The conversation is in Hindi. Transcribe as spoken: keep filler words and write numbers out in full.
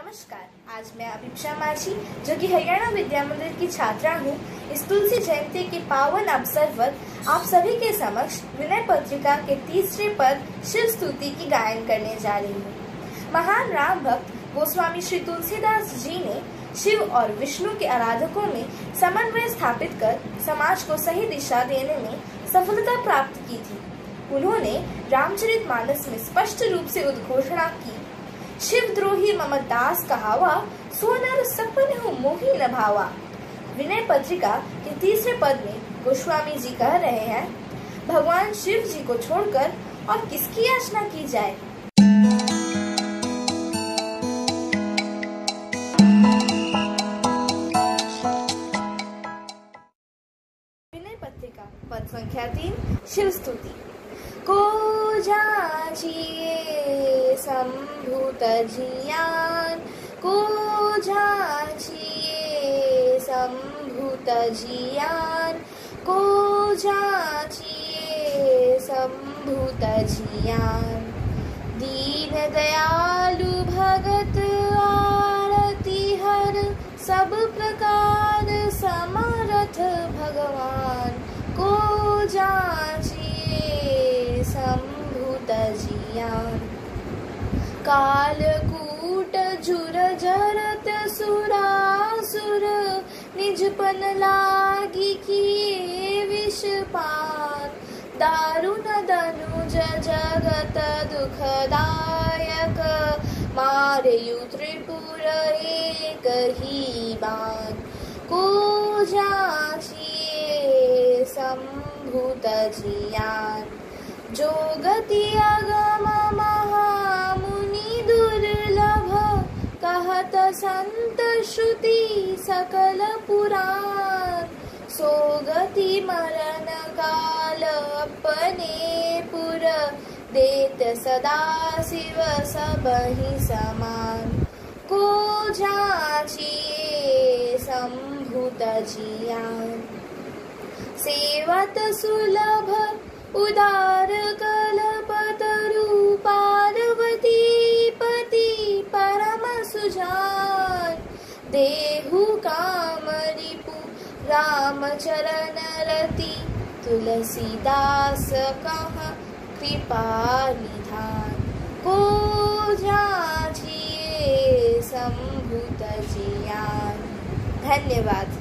नमस्कार। आज मैं अभिक्षा माझी जो कि हरियाणा विद्या मंदिर की छात्रा हूँ, इस तुलसी जयंती के पावन अवसर पर आप सभी के समक्ष विनय पत्रिका के तीसरे पद शिव स्तुति की गायन करने जा रही हूँ। महान राम भक्त गोस्वामी श्री तुलसीदास जी ने शिव और विष्णु के आराधकों में समन्वय स्थापित कर समाज को सही दिशा देने में सफलता प्राप्त की थी। उन्होंने रामचरितमानस में स्पष्ट रूप से उद्घोषणा की, शिव द्रोही मम दास कहावा, सो नर सपन मोहि न भावा। विनय पत्रिका के तीसरे पद में गोस्वामी जी कह रहे हैं, भगवान शिव जी को छोड़कर और किसकी याचना की जाए। विनय पत्रिका पद संख्या तीन शिव स्तुति। को जाचिए संभूत जियान, को जाचिए संभूत जियान, को जाचिए संभूत जियान। दीन दयालु भगत आरती हर, सब प्रकार समर्थ भगवान। को जाचिए संभूत जियान। कालकूट जुर जरत सुरासुर, निजपन लागी किए विषपान। दारुण दनुज जगत दुखदायक, मारयु त्रिपुर एक ही बान। को जाचिए संभूत जियान। जो गति अगम महामुनि दुर्लभ, कहत संत श्रुति सकल पुराण। सो गति मरण काल अपने पुर, देत सदा शिव सबहि समान। को जाचिए संभूत जियान। सेवत सुलभ उदार कल्पतरु, पार्वती पति परम सुजान। देहु काम रिपु राम चरण रति, तुलसीदास कहाँ कृपा निधान। को जाचिए संभूत जियान। धन्यवाद।